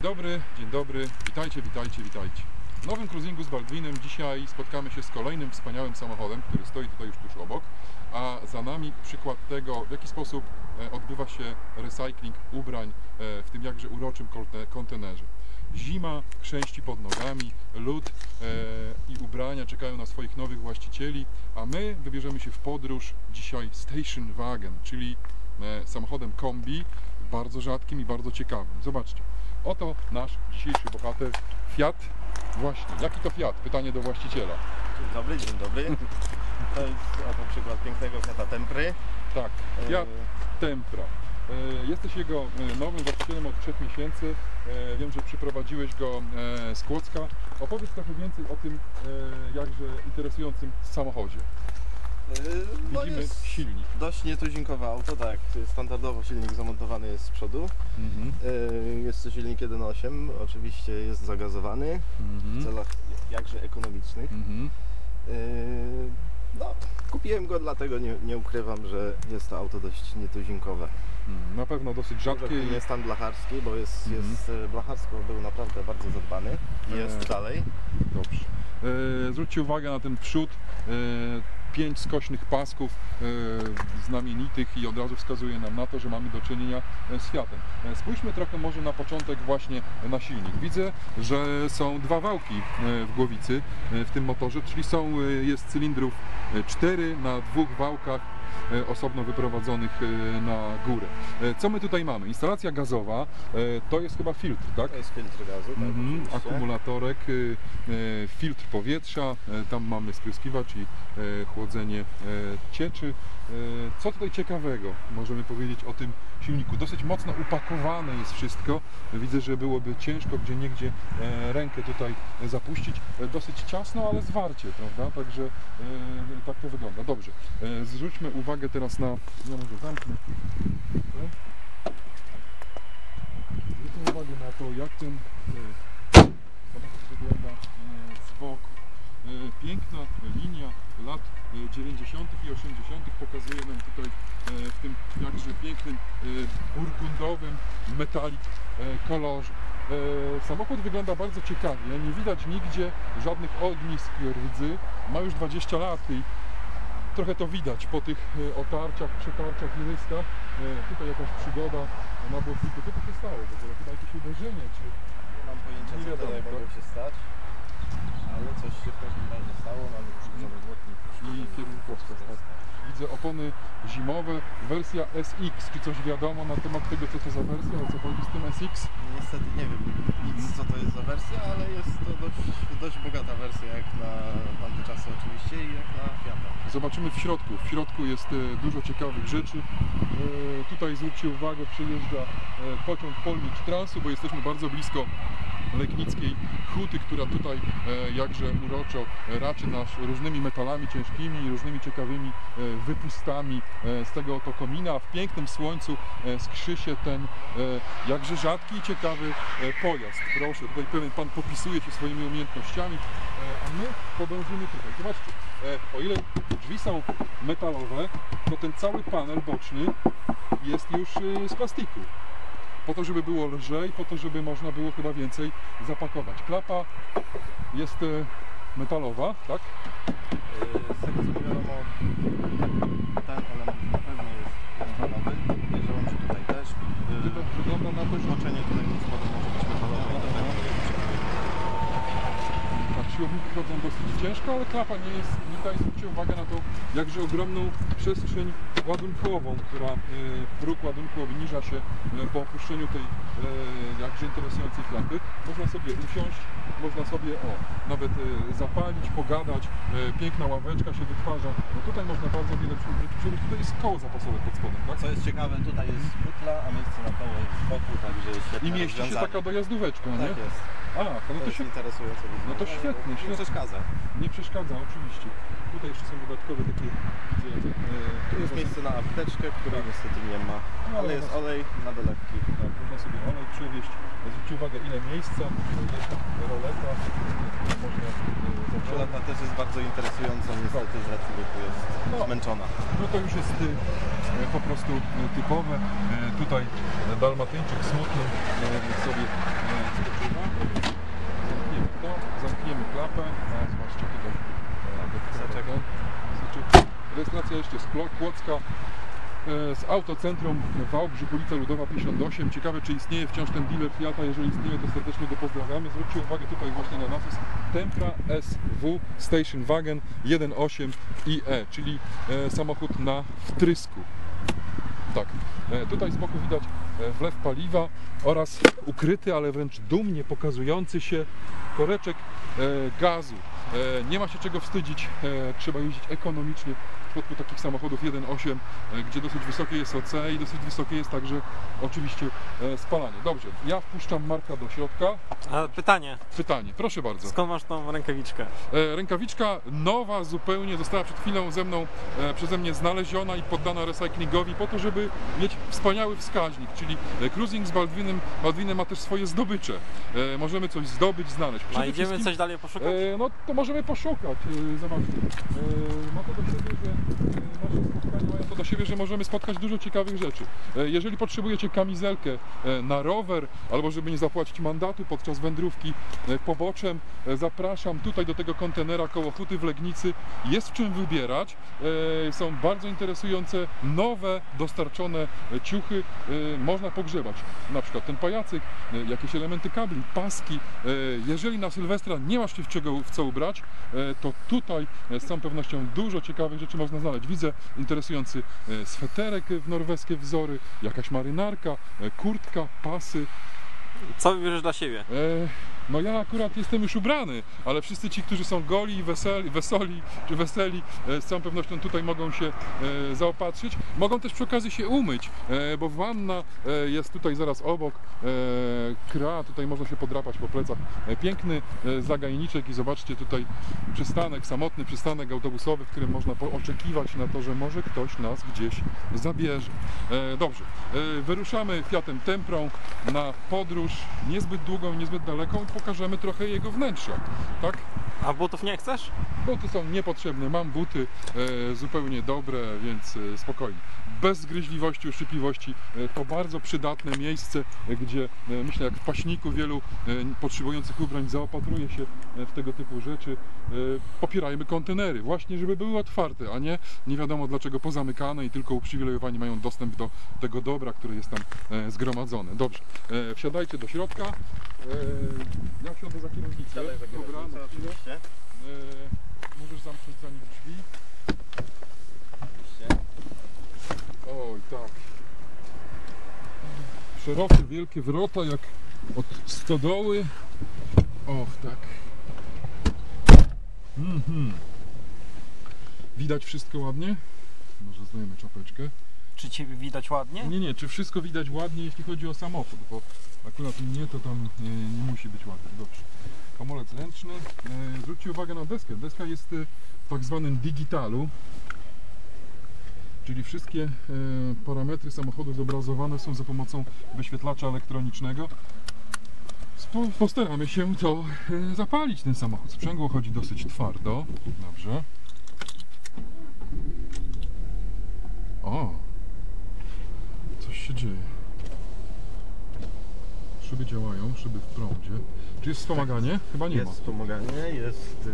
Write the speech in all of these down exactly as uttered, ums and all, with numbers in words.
Dobry, dzień dobry, witajcie, witajcie, witajcie. W nowym cruisingu z Baldwinem dzisiaj spotkamy się z kolejnym wspaniałym samochodem, który stoi tutaj już tuż obok, a za nami przykład tego, w jaki sposób odbywa się recycling ubrań w tym jakże uroczym kontenerze. Zima chrzęści pod nogami, lód i ubrania czekają na swoich nowych właścicieli, a my wybierzemy się w podróż dzisiaj Station Wagon, czyli samochodem kombi, bardzo rzadkim i bardzo ciekawym. Zobaczcie, oto nasz dzisiejszy bohater, Fiat. Właśnie, jaki to Fiat? Pytanie do właściciela. Dzień dobry, dzień dobry. To jest oto przykład pięknego Fiata Tempry. Tak, Fiat Tempra. Jesteś jego nowym właścicielem od trzech miesięcy. Wiem, że przyprowadziłeś go z Kłodzka. Opowiedz trochę więcej o tym jakże interesującym samochodzie. No Widzimy jest silnik. Dość nietuzinkowe auto, tak. Standardowo silnik zamontowany jest z przodu. Mhm. Jest to silnik jeden przecinek osiem, oczywiście jest zagazowany mhm. w celach jakże ekonomicznych. Mhm. No, kupiłem go dlatego, nie, nie ukrywam, że jest to auto dość nietuzinkowe. Na pewno dosyć rzadkie. Nie stan blacharski, bo jest, mhm. jest blacharsko był naprawdę bardzo zadbany i jest e... dalej. Dobrze. E, zwróćcie uwagę na ten przód. E, pięć skośnych pasków e, znamienitych i od razu wskazuje nam na to, że mamy do czynienia z Fiatem. E, spójrzmy trochę może na początek właśnie na silnik. Widzę, że są dwa wałki w głowicy w tym motorze, czyli są, jest cylindrów cztery na dwóch wałkach osobno wyprowadzonych na górę. Co my tutaj mamy? Instalacja gazowa, to jest chyba filtr, tak? To jest filtr gazu, tak, mhm, akumulatorek, filtr powietrza, tam mamy spryskiwacz i chłodzenie cieczy. Co tutaj ciekawego możemy powiedzieć o tym silniku? Dosyć mocno upakowane jest wszystko. Widzę, że byłoby ciężko gdzie niegdzie rękę tutaj zapuścić. Dosyć ciasno, ale zwarcie, prawda? Także tak to wygląda. Dobrze, zwróćmy uwagę teraz na... Ja może zamknę. Zwróćmy uwagę na to, jak ten samochód wygląda z boku. Piękna linia lat dziewięćdziesiątych i osiemdziesiątych pokazuje nam tutaj w tym jakże pięknym burgundowym metalik kolorze. Samochód wygląda bardzo ciekawie, nie widać nigdzie żadnych ognisk rdzy, ma już dwadzieścia lat i trochę to widać po tych otarciach, przetarciach i ryskach. Tutaj jakaś przygoda na błotniku. Co tu się stało w ogóle? Chyba jakieś uderzenie, czy... Nie mam pojęcia, nie co wiadomo, tutaj mogło się stać, ale coś się w każdym razie stało, mamy przygodę błotnik i kierunkowskaz. Tak. Widzę opony zimowe, wersja S X. Czy coś wiadomo na temat tego, co to za wersja, o co chodzi z tym S X? Niestety nie wiem nic, co to jest za wersja, ale jest to dość, dość bogata wersja, jak na tamte czasy oczywiście i jak na Fiata. Zobaczymy w środku. W środku jest dużo ciekawych rzeczy. Tutaj zwróćcie uwagę, przyjeżdża pociąg Polnicz Transu, bo jesteśmy bardzo blisko legnickiej huty, która tutaj jakże uroczo raczy nas różnymi metalami ciężkimi, różnymi ciekawymi wypustami z tego oto komina. W pięknym słońcu skrzy się ten jakże rzadki i ciekawy pojazd. Proszę, tutaj pewien pan popisuje się swoimi umiejętnościami, a my podążymy tutaj. Zobaczcie, o ile drzwi są metalowe, to ten cały panel boczny jest już z plastiku. Po to, żeby było lżej, po to, żeby można było chyba więcej zapakować. Klapa jest metalowa, tak? Z tego co mi wiadomo, ten element na pewno jest metalowy. Podejrzewam, że tutaj też. Wygląda na to, że zboczenie tutaj pod spodem może być metalowe. Siłowniki chodzą dosyć ciężko, ale klapa nie jest nika i zwróćcie uwagę na tą jakże ogromną przestrzeń ładunkową, która próg ładunku obniża się po opuszczeniu tej jakże interesującej klapy. Można sobie usiąść, można sobie o, nawet zapalić, pogadać, piękna ławeczka się wytwarza. No tutaj można bardzo wiele przyjść. Tutaj jest koło zapasowe pod spodem, tak? Co jest ciekawe, tutaj jest butla, a miejsce na koło jest z boku, także świetne. I mieści się taka dojazdóweczka, nie? Tak jest. A, to, no to, to jest się... interesujące. No to świetnie, nie świetnie. przeszkadza. Nie przeszkadza, oczywiście. Tutaj jeszcze są dodatkowe takie... Widzę, e, tu jest miejsce na apteczkę, której tak. niestety nie ma, no, ale jest olej na dolewki. Tak, można sobie olej przywieźć. Zwróćcie uwagę, ile miejsca, jest roleta, można... Roleta też jest bardzo interesująca, niestety z racji wieku jest no, zmęczona. No to już jest e, po prostu typowe. E, tutaj dalmatyńczyk smutny e, sobie e, informacja jeszcze z Plo- Płocka, e, z autocentrum Wałbrzych, ulica Ludowa pięćdziesiąt osiem. Ciekawe, czy istnieje wciąż ten dealer Fiata. Jeżeli istnieje, to serdecznie go pozdrawiamy. Zwróćcie uwagę tutaj właśnie na napis Tempra S W Station Wagon jeden przecinek osiem i e, czyli e, samochód na wtrysku. Tak, e, tutaj z boku widać e, wlew paliwa oraz ukryty, ale wręcz dumnie pokazujący się koreczek e, gazu. E, nie ma się czego wstydzić, e, trzeba jeździć ekonomicznie w przypadku takich samochodów jeden przecinek osiem, e, gdzie dosyć wysokie jest O C i dosyć wysokie jest także oczywiście e, spalanie. Dobrze, ja wpuszczam Marka do środka. A pytanie, Pytanie, proszę bardzo. skąd masz tą rękawiczkę? E, Rękawiczka nowa zupełnie, została przed chwilą ze mną, e, przeze mnie znaleziona i poddana recyklingowi po to, żeby mieć wspaniały wskaźnik, czyli e, cruising z Baldwinem. Baldwinem ma też swoje zdobycze. E, możemy coś zdobyć, znaleźć. A Przede idziemy wszystkim- coś dalej poszukać? E, no to możemy poszukać, e, zobaczmy. E, ma to do siebie, że e, nasze spotkania mają to do siebie, że możemy spotkać dużo ciekawych rzeczy. E, jeżeli potrzebujecie kamizelkę e, na rower, albo żeby nie zapłacić mandatu podczas wędrówki e, poboczem, e, zapraszam tutaj do tego kontenera koło Huty w Legnicy. Jest w czym wybierać. E, są bardzo interesujące, nowe, dostarczone e, ciuchy. E, można pogrzebać. Na przykład ten pajacyk, e, jakieś elementy kabli, paski. E, jeżeli na Sylwestra nie masz się w, czego, w co ubrać, e, to tutaj e, z całą pewnością dużo ciekawych rzeczy można znaleźć. Widzę interesujący e, sweterek w norweskie wzory, jakaś marynarka, e, kurtka, pasy. Co wybierzesz dla siebie? E, no ja akurat jestem już ubrany, ale wszyscy ci, którzy są goli i weseli, wesoli, czy weseli, e, z całą pewnością tutaj mogą się e, zaopatrzyć. Mogą też przy okazji się umyć, e, bo wanna e, jest tutaj zaraz obok. E, kra, tutaj można się podrapać po plecach. E, piękny e, zagajniczek i zobaczcie tutaj przystanek, samotny przystanek autobusowy, w którym można po- oczekiwać na to, że może ktoś nas gdzieś zabierze. E, dobrze, e, wyruszamy Fiatem Temprą na podróż niezbyt długą, niezbyt daleką. Pokażemy trochę jego wnętrza, tak? A butów nie chcesz? Buty są niepotrzebne, mam buty e, zupełnie dobre, więc e, spokojnie. Bez zgryźliwości, uszczypliwości, e, to bardzo przydatne miejsce, e, gdzie e, myślę, jak w paśniku wielu e, potrzebujących ubrań zaopatruje się e, w tego typu rzeczy. E, popierajmy kontenery, właśnie żeby były otwarte, a nie nie wiadomo dlaczego pozamykane i tylko uprzywilejowani mają dostęp do tego dobra, które jest tam e, zgromadzone. Dobrze, e, wsiadajcie do środka. E, ja wsiądę za kierownicę. Dalej za Dobra, kierownicę, na chwilę. oczywiście. E, możesz zamknąć za nim drzwi. Oczywiście. Oj, tak. Szerokie, wielkie wrota, jak od stodoły. Och, tak. Mhm. Widać wszystko ładnie? Może zdejmę czapeczkę. Czy ciebie widać ładnie? Nie, nie, czy wszystko widać ładnie, jeśli chodzi o samochód, bo akurat mnie to tam nie, nie musi być ładnie. Dobrze. Hamulec ręczny. E, zwróćcie uwagę na deskę. Deska jest e, w tak zwanym digitalu, czyli wszystkie e, parametry samochodu zobrazowane są za pomocą wyświetlacza elektronicznego. Spo, postaramy się to e, zapalić, ten samochód. Sprzęgło chodzi dosyć twardo. Dobrze. O! Coś się dzieje. Szyby działają, szyby w prądzie. Czy jest wspomaganie? Chyba nie Jest ma. wspomaganie, jest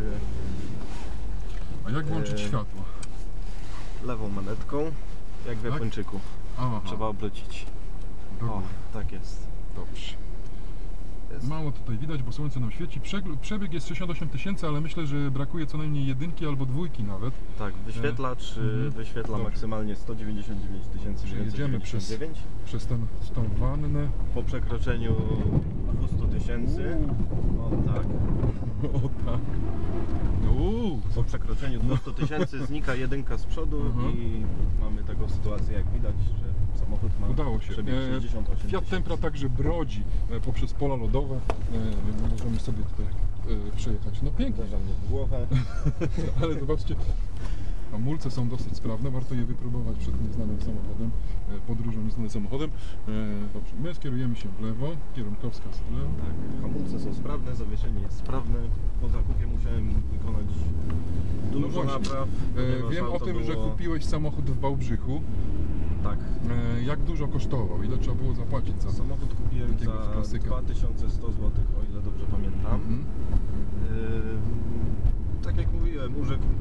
A jak włączyć Eee. światło? y, lewą manetką, jak w Tak? Japończyku. Aha, Trzeba obrócić. do O, góry. tak jest. Dobrze. jest. Mało tutaj widać, bo słońce nam świeci. Przegl- Przebieg jest sześćdziesiąt osiem tysięcy, ale myślę, że brakuje co najmniej jedynki albo dwójki nawet. Tak, wyświetlacz y, Mhm. wyświetla Dobrze. maksymalnie sto dziewięćdziesiąt dziewięć tysięcy Jedziemy przez- dziewięćdziesiąt dziewięć. Przez ten, tą wannę. Po przekroczeniu dwieście tysięcy. O tak. O tak. Uuu, Po przekroczeniu dwieście tysięcy znika jedynka z przodu Mhm. i mamy taką sytuację, jak widać, że samochód ma udało się. przebieg E, sześćdziesiąt osiem Fiat tysięcy. Tempra także brodzi e, poprzez pola lodowe. E, Możemy sobie tutaj e, przejechać. No pięknie. Uderzam mnie w głowę. Ale zobaczcie, hamulce są dosyć sprawne, warto je wypróbować przed nieznanym samochodem, e, podróżą nieznanym samochodem. E, Dobrze, my skierujemy się w lewo, kierunkowskaz w lewo. Tak, hamulce są sprawne, zawieszenie jest sprawne. Po zakupie musiałem wykonać dużo No właśnie. napraw. E, ponieważ Wiem o auto tym, że było- kupiłeś samochód w Wałbrzychu. Tak. E, Jak dużo kosztował? Ile trzeba było zapłacić za Samochód kupiłem takiego za klasyka? dwa tysiące sto złotych, o ile dobrze pamiętam. Mhm. Yy, tak jak mówiłem, urzekł mnie stan dla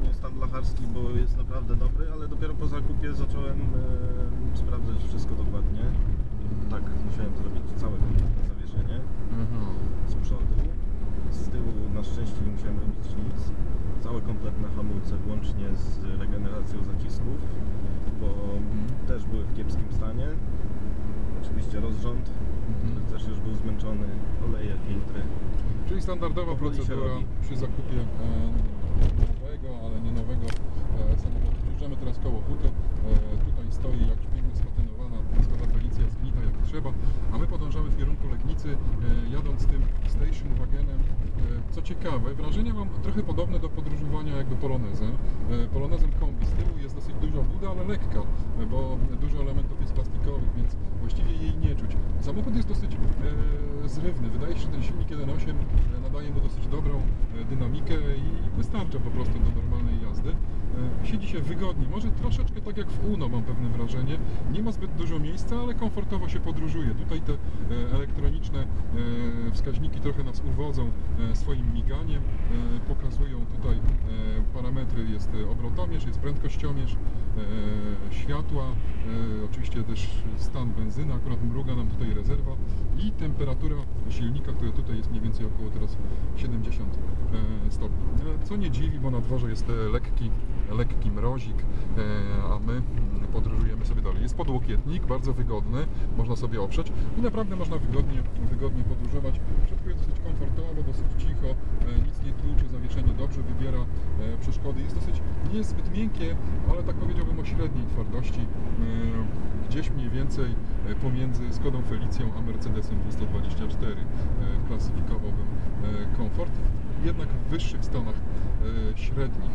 blacharski, bo jest naprawdę dobry, ale dopiero po zakupie zacząłem e, sprawdzać wszystko dokładnie. Tak, musiałem zrobić całe kompletne zawieszenie z przodu. Z tyłu na szczęście nie musiałem robić nic. Całe kompletne hamulce, włącznie z regeneracją zacisków, bo też były w kiepskim stanie. Oczywiście rozrząd, który też już był zmęczony, oleje, filtry. Czyli standardowa Powoli się procedura robi. przy zakupie e, nowego, ale nie nowego e, samochodu. Jeżdżamy teraz koło huty. E, tutaj stoi jak pięknie schatynowana Skoda Felicia, zgnita jak trzeba, a my podążamy w kierunku Legnicy, e, jadąc tym station wagonem. E, co ciekawe, wrażenie mam trochę podobne do podróżowania jakby polonezem. E, polonezem kombi z tyłu jest dosyć duża buda, ale lekka, e, bo dużo elementów jest plastikowych, więc właściwie jej nie czuć. Samochód jest dosyć e, zrywny. Wydaje się, że ten silnik jeden przecinek osiem nadaje mu dosyć dobrą e, dynamikę i wystarcza po prostu do normalnej jazdy. E, siedzi się wygodnie, może troszeczkę tak jak w Uno, mam pewne wrażenie. Nie ma zbyt dużo miejsca, ale komfortowo się podróżuje. Tutaj te e, elektroniczne e, wskaźniki trochę nas uwodzą e, swoim miganiem. E, pokazują tutaj e, parametry, jest obrotomierz, jest prędkościomierz, e, światła, e, oczywiście też stan benzyny, akurat mruga nam tutaj rezerwa i temperatura silnika, która tutaj jest mniej więcej około teraz siedemdziesiąt stopni. Co nie dziwi, bo na dworze jest lekki, lekki mrozik, a my podróżujemy sobie dalej. Jest podłokietnik, bardzo wygodny, można sobie oprzeć i naprawdę można wygodnie, wygodnie podróżować. W środku jest dosyć komfortowo, dosyć cicho, nic nie tłucze, zawieszenie dobrze wybiera przeszkody. Jest dosyć, nie jest zbyt miękkie, ale tak powiedziałbym o średniej twardości. Gdzieś mniej więcej pomiędzy Skodą Felicją a Mercedesem dwieście dwadzieścia cztery klasyfikowałbym komfort, jednak w wyższych stanach średnich.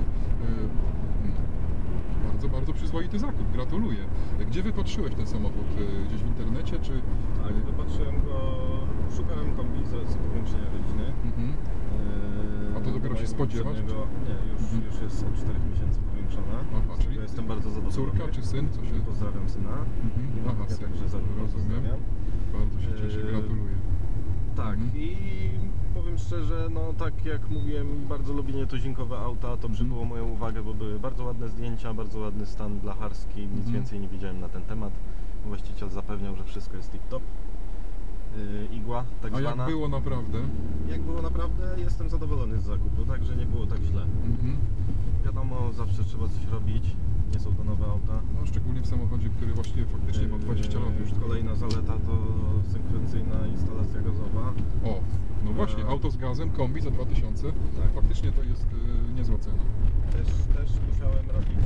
Bardzo, bardzo przyzwoity zakup, gratuluję. Gdzie wypatrzyłeś ten samochód? Gdzieś w internecie, czy... Tak, wypatrzyłem go, szukałem kombi z powiększenia rodziny. Mhm. A to dopiero się spodziewasz? Czy... Nie, już, Mhm. już jest od czterech miesięcy powiększona. Aha, czyli ja jestem bardzo zadowolony. Córka czy syn? Co się... Pozdrawiam syna. Mhm. Aha, Ja syn. także za Rozumiem. Bardzo się cieszę, Eee, gratuluję. Tak, Mhm. i powiem szczerze, no tak jak mówiłem, bardzo lubię nietuzinkowe auta, to przykuło moją uwagę, bo były bardzo ładne zdjęcia, bardzo ładny stan blacharski, nic Mhm. więcej nie wiedziałem na ten temat. Właściciel zapewniał, że wszystko jest tip-top. Yy, igła, tak A zwana. jak było naprawdę? Jak było naprawdę, jestem zadowolony z zakupu, także nie było tak źle. Mhm. Wiadomo, zawsze trzeba coś robić, nie są to nowe auta. No, szczególnie w samochodzie, który właściwie faktycznie ma dwadzieścia lat już. Yy, Kolejna zaleta to sekwencyjna instalacja gazowa. O, no właśnie, Eee. auto z gazem, kombi za dwa tysiące. Tak. Faktycznie to jest y, niezła cena. Też, też musiałem robić,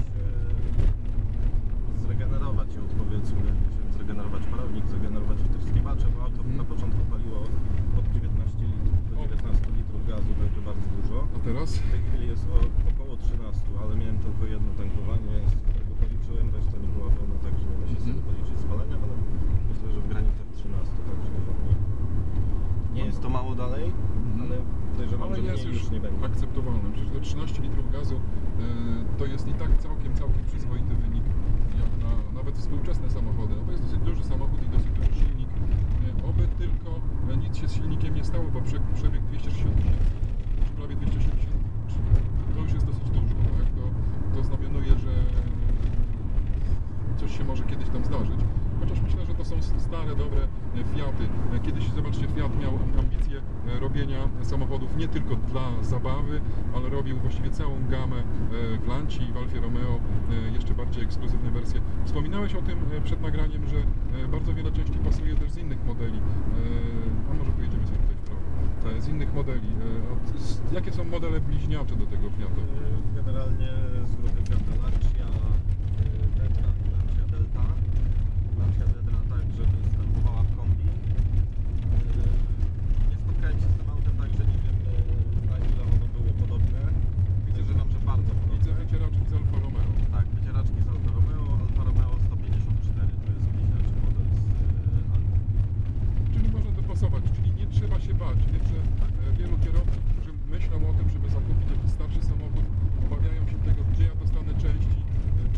e, zregenerować ją, powiedzmy, musiałem zregenerować parownik, zregenerować wtryskiwacze, bo auto Mhm. na początku paliło od dziewiętnaście litrów do O. dziewiętnastu litrów gazu, także bardzo dużo. A teraz? W tej chwili jest o, około trzynastu, ale miałem tylko jedno tankowanie, z którego policzyłem, reszta nie była pełna, także nie da się z tego policzyć spalania, ale myślę, że w granicach trzynastu, także dużo mniej. Nie jest to mało dalej, Mhm. ale podejrzewam, Ale że jest mniej już już nie będzie. akceptowalne. Przecież to trzynaście litrów gazu e, to jest i tak całkiem, całkiem przyzwoity wynik jak na nawet współczesne samochody. No to jest dosyć duży samochód i dosyć duży silnik. E, oby tylko e, nic się z silnikiem nie stało, bo prze, przebieg dwieście sześćdziesiąt tysięcy, czy prawie dwieście siedemdziesiąt, czy, to już jest dosyć dużo. Tak? To, to znamionuje, że coś się może kiedyś tam zdarzyć. Chociaż myślę, że to są stare, dobre Fiaty. Kiedyś, zobaczcie, Fiat miał ambicje robienia samochodów nie tylko dla zabawy, ale robił właściwie całą gamę w Lanci i w Alfie Romeo, jeszcze bardziej ekskluzywne wersje. Wspominałeś o tym przed nagraniem, że bardzo wiele części pasuje też z innych modeli. A może pojedziemy sobie tutaj w prawo. Z innych modeli. Jakie są modele bliźniacze do tego Fiata? Generalnie z grupy Fiata Lancia, Delta, Lancia Delta. Lancia Delta także występowała w kombi. Nie spotkałem się z tym autem, także nie wiem, na ile ono było podobne. Podejrzewam, że bardzo Widzę podobne. wycieraczki z Alfa Romeo. Tak, wycieraczki z Alfa Romeo, Alfa Romeo sto pięćdziesiąt cztery, to jest bliźniaczy model z Alfa. Czyli można dopasować, czyli nie trzeba się bać. Wiem, że e, wielu kierowców, którzy myślą o tym, żeby zakupić jakiś starszy samochód, obawiają się tego, gdzie ja dostanę części, e,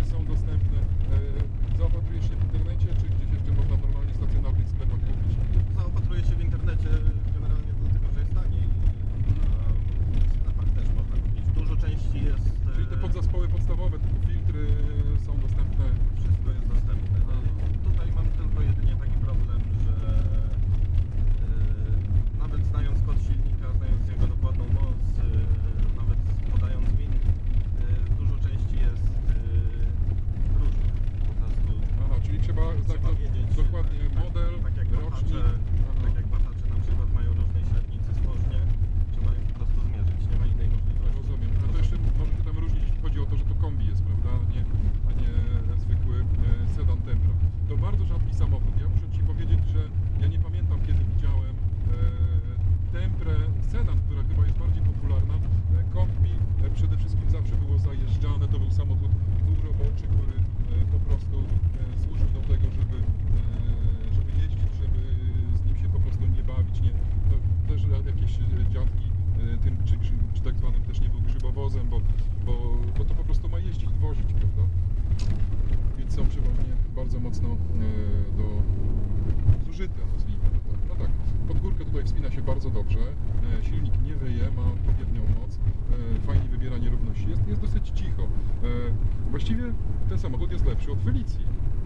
przede wszystkim zawsze było zajeżdżane, to był samochód półroboczy, który e, po prostu e, służył do tego, żeby, e, żeby jeździć, żeby z nim się po prostu nie bawić, nie, to też jakieś e, dziadki e, tym, czy, czy, czy tak zwanym też nie był grzybowozem, bo, bo, bo to po prostu ma jeździć, wozić, prawda? Więc są przeważnie bardzo mocno e, do zużyte, nazwijmy to tak. No tak, pod górkę tutaj wspina się bardzo dobrze, e, silnik nie wyje, ma odpowiednią moc, e, fajnie wybiera nierówności, jest, jest dosyć cicho. E, właściwie ten samochód jest lepszy od Felicji,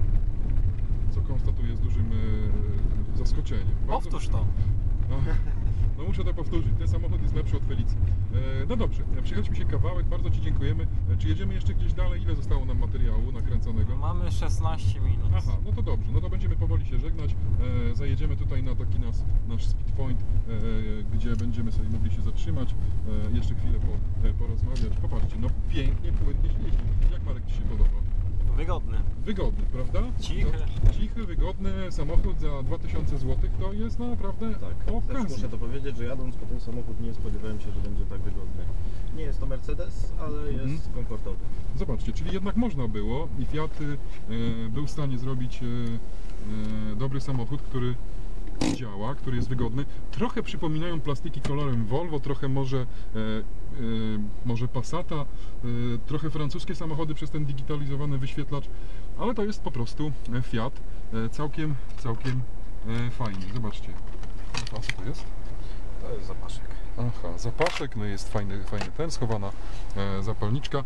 co konstatuję z dużym e, zaskoczeniem. Bardzo- Powtórz to. No muszę to powtórzyć, ten samochód jest lepszy od Felicji. E, no dobrze, przyjechaliśmy się kawałek, bardzo Ci dziękujemy. E, czy jedziemy jeszcze gdzieś dalej? Ile zostało nam materiału nakręconego? Mamy szesnaście minut. Aha, no to dobrze, no to będziemy powoli się żegnać. E, zajedziemy tutaj na taki nas, nasz speed point, e, gdzie będziemy sobie mogli się zatrzymać, e, jeszcze chwilę po, e, porozmawiać. Popatrzcie, no pięknie, płynnie się jeździ. Jak, Marek, Ci się podoba? Wygodny. Wygodny, prawda? Cichy. No, cichy, wygodny samochód za dwa tysiące złotych to jest naprawdę Tak, też okazja. muszę to powiedzieć, że jadąc po ten samochód nie spodziewałem się, że będzie tak wygodny. Nie jest to Mercedes, ale jest Mhm. komfortowy. Zobaczcie, czyli jednak można było i Fiat y, był w stanie zrobić y, y, dobry samochód, który działa, który jest wygodny. Trochę przypominają plastiki kolorem Volvo, trochę może, e, e, może Passata, e, trochę francuskie samochody przez ten digitalizowany wyświetlacz, ale to jest po prostu e, Fiat. E, całkiem, całkiem e, fajnie. Zobaczcie. A co to jest? To jest zapaszek. Aha, zapaszek, no jest fajny, fajny ten, schowana e, zapalniczka.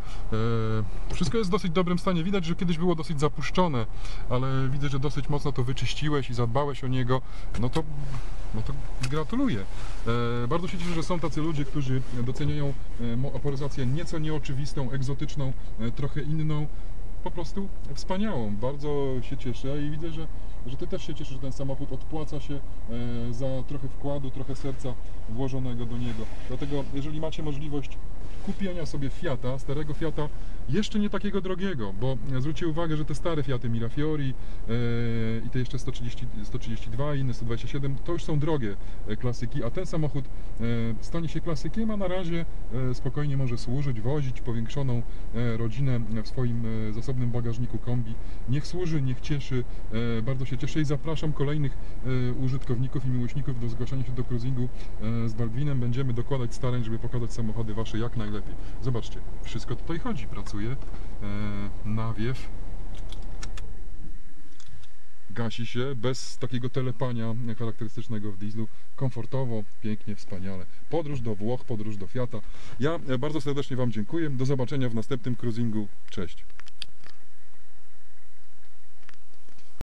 E, wszystko jest w dosyć dobrym stanie. Widać, że kiedyś było dosyć zapuszczone, ale widzę, że dosyć mocno to wyczyściłeś i zadbałeś o niego. No to, no to gratuluję. E, bardzo się cieszę, że są tacy ludzie, którzy doceniają e, motoryzację nieco nieoczywistą, egzotyczną, e, trochę inną. Po prostu wspaniałą. Bardzo się cieszę i widzę, że, że Ty też się cieszysz, że ten samochód odpłaca się e, za trochę wkładu, trochę serca włożonego do niego. Dlatego jeżeli macie możliwość kupienia sobie Fiata, starego Fiata, jeszcze nie takiego drogiego, bo zwróćcie uwagę, że te stare Fiaty Mirafiori e, i te jeszcze sto trzydzieści, sto trzydzieści dwa i inne sto dwadzieścia siedem to już są drogie e, klasyki, a ten samochód e, stanie się klasykiem, a na razie e, spokojnie może służyć, wozić powiększoną e, rodzinę w swoim e, zasobnym bagażniku kombi. Niech służy, niech cieszy, e, bardzo się cieszę i zapraszam kolejnych e, użytkowników i miłośników do zgłaszania się do cruisingu e, z Baldwinem. Będziemy dokładać starań, żeby pokazać samochody Wasze jak najlepiej. Zobaczcie, wszystko tutaj chodzi, pracuje, e, nawiew, gasi się bez takiego telepania charakterystycznego w dieslu, komfortowo, pięknie, wspaniale. Podróż do Włoch, podróż do Fiata. Ja bardzo serdecznie Wam dziękuję, do zobaczenia w następnym cruisingu, cześć.